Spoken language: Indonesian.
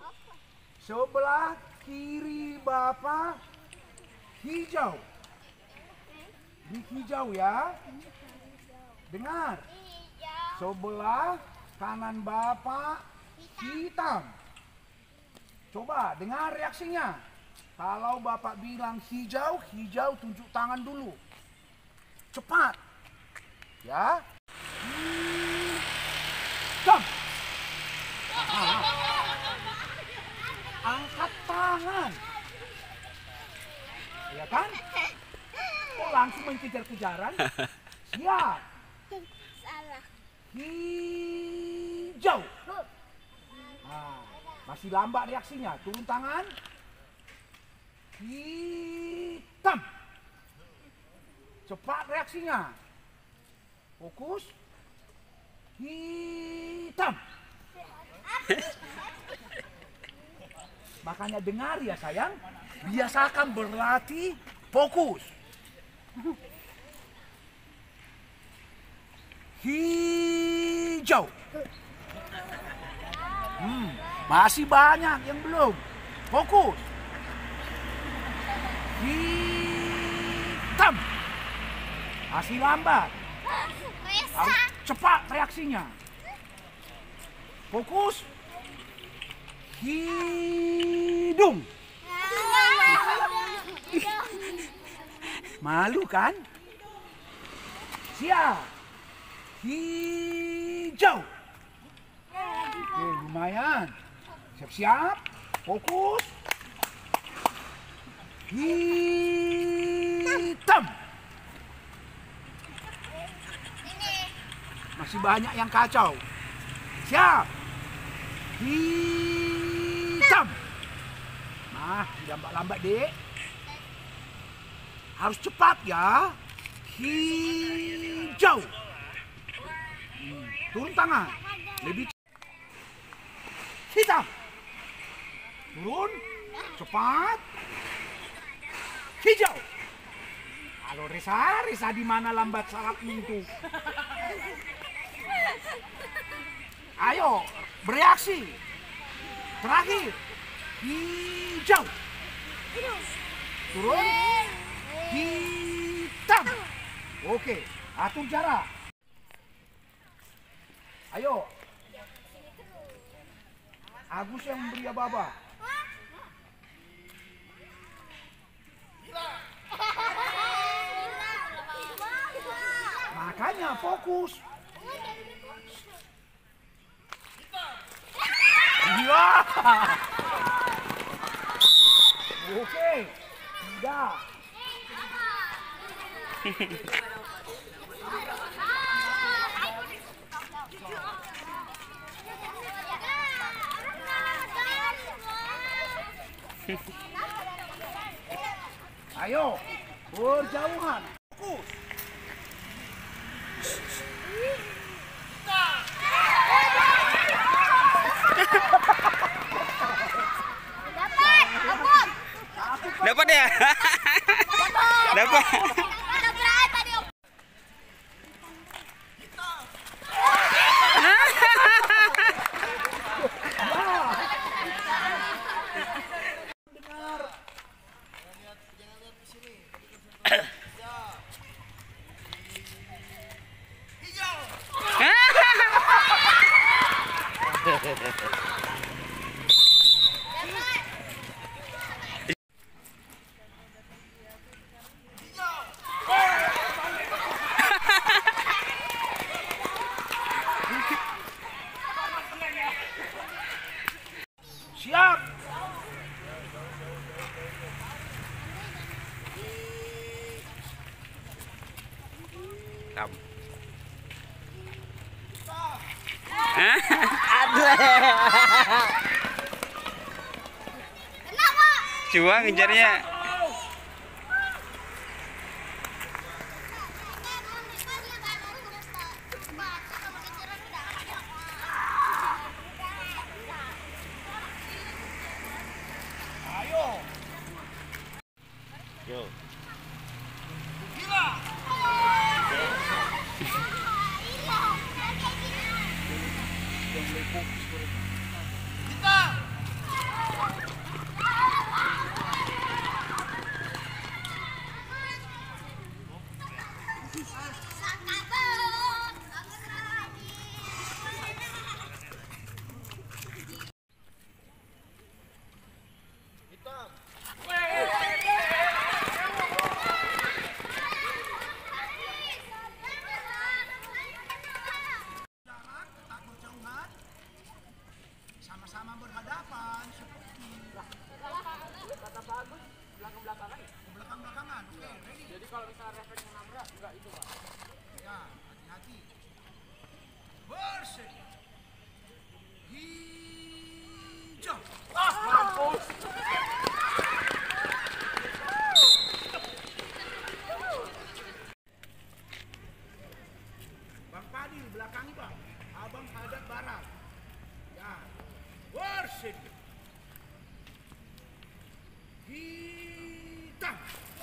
Sebelah kiri Bapak hijau. Di hijau ya. Dengar. Sebelah kanan Bapak hitam. Coba dengar reaksinya. Kalau Bapak bilang hijau, hijau tunjuk tangan dulu. Cepat. Ya. Hitam. Angkat tangan. Ya kan? Kok langsung mengejar-kejaran? Siap. Salah. Hijau. Nah, masih lambat reaksinya. Turun tangan. Hitam. Cepat reaksinya. Fokus. Hitam. Makanya dengar ya sayang. Biasakan berlatih fokus. Hijau. Masih banyak yang belum. Fokus. Hitam. Masih lambat. Cepat reaksinya. Fokus. Hidung. Malu kan? Siap. Hijau. Oke, lumayan. Siap-siap. Fokus. Hitam. Masih banyak yang kacau. Siap. Hitam. Nah, lambat-lambat dek. Harus cepat ya. Hijau. Turun tangan. Lebih cepat. Hitam. Turun. Cepat. Hijau. Kalau Risa di mana lambat salatmu itu? Ayo, bereaksi. Terakhir. Hijau. Turun. Hitam. Oke, atur jarak. Ayo. Agus yang memberi aba-aba. Makanya fokus. Iya. Oke. Tidak. Ayo, berjauhan. Fokus. Dapat ya? Dapat. Siap. Cua ngejarnya. Ayo. Yo. Gila. Kita. berhadapan seperti Kata bagus belakang-belakangan. belakang-belakangan. Oke, ready? Jadi kalau misalnya refleks menabrak enggak itu, Pak. Ya, hati-hati. Bersih. Hijau. Mampus. Bang Padil belakangi bang. Abang hadap barat. Ya. Bersih. Hitam.